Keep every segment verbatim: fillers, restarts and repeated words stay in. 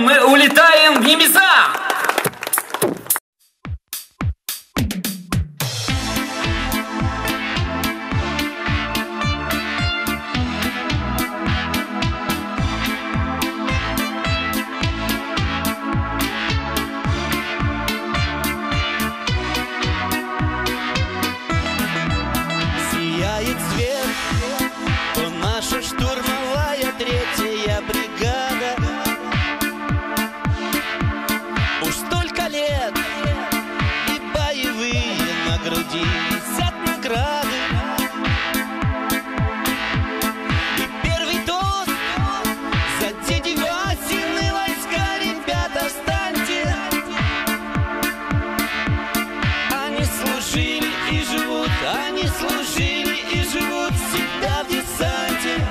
поем, мы улетаем в небеса. Сияет свет, то наша штурмовая третья бригада. Уж столько лет и боевые на груди висят награды. И первый тост за те девятины войска, ребята, встаньте. Они служили и живут, они служили и живут всегда в десанте.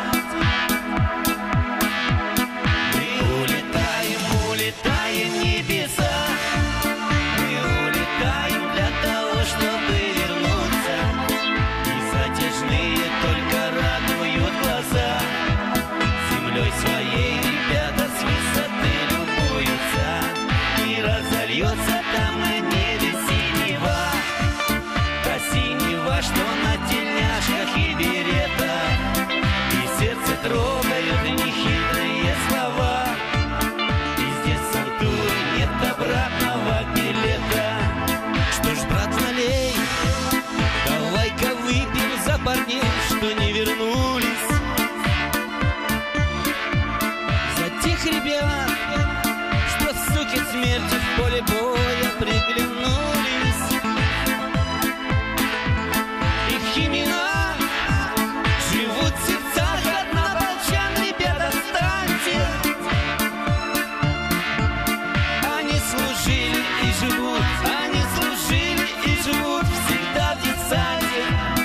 Мы улетаем, улетаем в небеса. Мы улетаем для того, чтобы вернуться. И затяжные только радуют глаза. Землей своей ребята с высоты любуются. И разольется там на небе синева. Та синева, что на тельняшках и беретах. И сердце трогают нехитрые слова. Из десантуры нет обратного билета. Что ж, брат, налей, давай-ка выпьем за парней, что не вернулись. За тех ребят, что, суки, смерти в поле боя приглянулись. Их имена живут в сердцах однополчан, ребята, встаньте. Они служили и живут, они служили и живут всегда в десанте.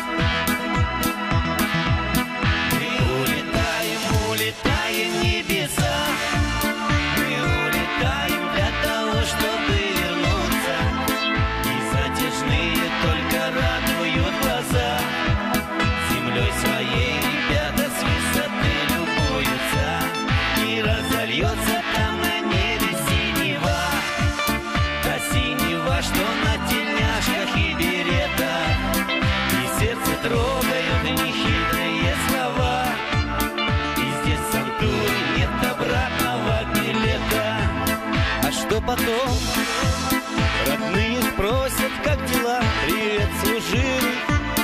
Мы улетаем, улетаем в небеса. Мы улетаем для того, чтобы вернуться. И затяжные только радуют глаза. Землей своей ребята с высоты любуются. И разольется там на небе синева. Та синева, что на тельняшках и беретах. И сердце трогают нехитрые слова. Из десантуры нет обратного билета. А что потом? Родные спросят, как дела, привет, служили.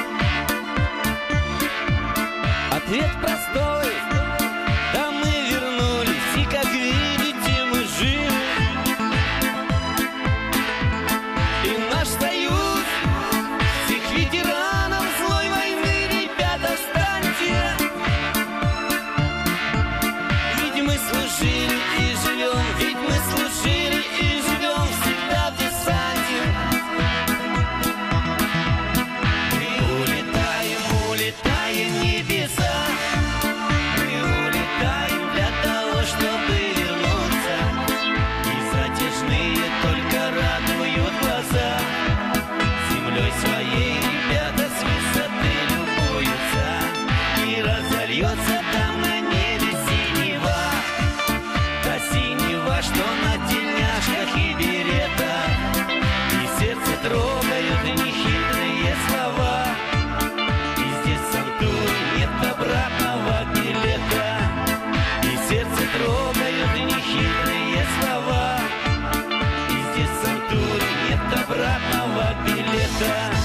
Ответ простой, да мы вернулись, и, как видите, мы живы. И наш союз всех ветеранов злой войны, ребята, встаньте. Ведь мы служили и живем, ведь мы служили и живем всегда в десанте. Мы улетаем, улетаем в небеса. Мы улетаем для того, чтобы вернуться. И затяжные только радуют глаза. Землей своей ребята с высоты любуются. И разольется там на небе синева. Та синева, что на тельняшках и беретах. И сердце трогают нехитрые слова. Из десантуры нет обратного билета. И сердце трогают нехитрые слова. Из десантуры нет обратного билета.